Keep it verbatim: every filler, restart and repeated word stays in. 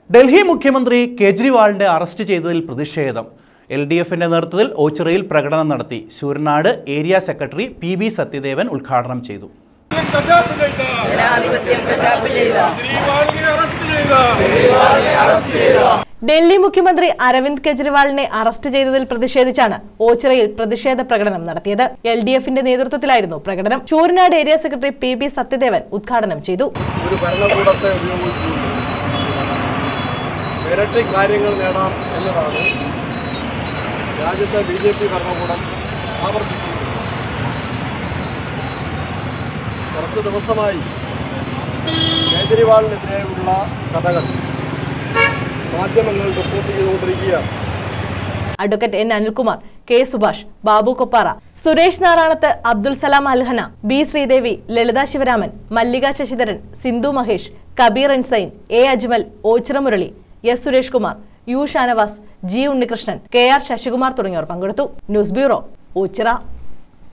ഡൽഹി മുഖ്യമന്ത്രി കേജ്രിവാളിനെ അറസ്റ്റ് ചെയ്തതിൽ പ്രതിഷേധം. എൽ ഡി എഫിന്റെ നേതൃത്വത്തിൽ ഓച്ചിറയിൽ പ്രകടനം നടത്തി. Sooranad area secretary P B Sathyadevan ഉദ്ഘാടനം ചെയ്തു. ഡൽഹി മുഖ്യമന്ത്രി അരവിന്ദ് കെജ്രിവാളിനെ അറസ്റ്റ് ചെയ്തതിൽ പ്രതിഷേധിച്ചാണ് ഓച്ചിറയിൽ പ്രതിഷേധ പ്രകടനം നടത്തിയത്. എൽ ഡി എഫിന്റെ നേതൃത്വത്തിലായിരുന്നു പ്രകടനം. Sooranad area secretary P B Sathyadevan ഉദ്ഘാടനം ചെയ്തു. ഇരട്ടി കാര്യങ്ങൾ നേടാം എന്നതാണ് രാജ്യത്തെ ബി ജെ പി ഭരണകൂടം ആവർത്തിക്കുന്നത്. കുറച്ച് ദിവസമായി കേജ്രിവാളിനെതിരെയുള്ള കഥകൾ മാധ്യമങ്ങൾ റിപ്പോർട്ട് ചെയ്തുകൊണ്ടിരിക്കുകയാണ്. Advocate N Anilkumar, K Subhash, Babu Koppara, Suresh Naranath, Abdul Salam Alhana, B Sreedevi, Lalitha Sivaraman, Mallika Sasidharan, Sindhu Mahesh, Kabeer Insain, A Ajmal, Ochira Murali, S Suresh Kumar, U Shanavas, G Unnikrishnan, K R Sasikumar തുടങ്ങിയവർ പങ്കെടുത്തു. News bureau, Ochira.